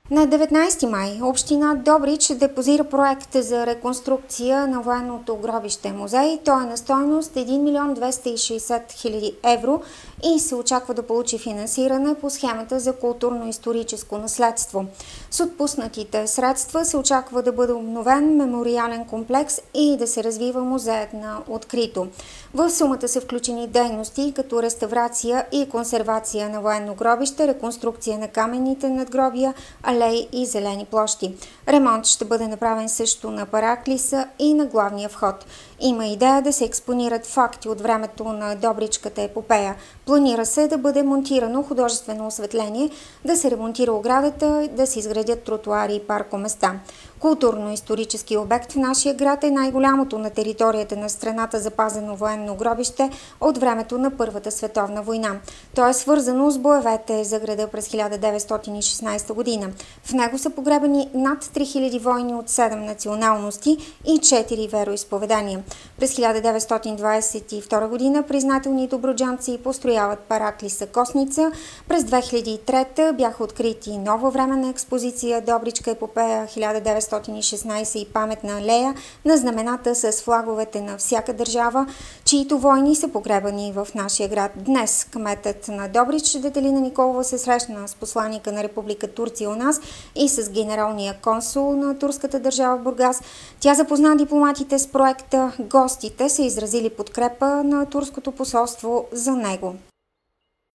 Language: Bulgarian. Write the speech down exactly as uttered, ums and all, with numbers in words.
На деветнайсети май община Добрич депозира проект за реконструкция на военното гробище музей. Той е на стойност един милион двеста и шейсет хиляди евро и се очаква да получи финансиране по схемата за културно-историческо наследство. С отпуснатите средства се очаква да бъде обновен мемориален комплекс и да се развива музеят на открито. В сумата са включени дейности като реставрация и консервация на военно гробище, реконструкция на каменните надгробия, алеи и зелени площи. Ремонт ще бъде направен също на параклиса и на главния вход. Има идея да се експонират факти от времето на Добричката епопея. Планира се да бъде монтирано художествено осветление, да се ремонтира оградата, да се изградят тротуари и паркоместа. Културно-исторически обект в нашия град е най-голямото на територията на страната запазено военно гробище от времето на Първата световна война. То е свързано с боевете за града през хиляда деветстотин и шестнайсета година. В него са погребани над три хиляди войни от седем националности и четири вероизповедания. През хиляда деветстотин двадесет и втора година признателни добруджанци построяват параклиса Косница. През две хиляди и трета бяха открити нова временна експозиция Добричка епопея хиляда деветстотин и шестнайсета и паметна алея на знамената с флаговете на всяка държава, чието войни са погребани в нашия град. Днес кметът на Добрич Детелина Николова се срещна с посланика на Република Турция у нас и с генералния консул на турската държава в Бургас. Тя запозна дипломатите с проекта. Гостите са изразили подкрепа на турското посолство за него.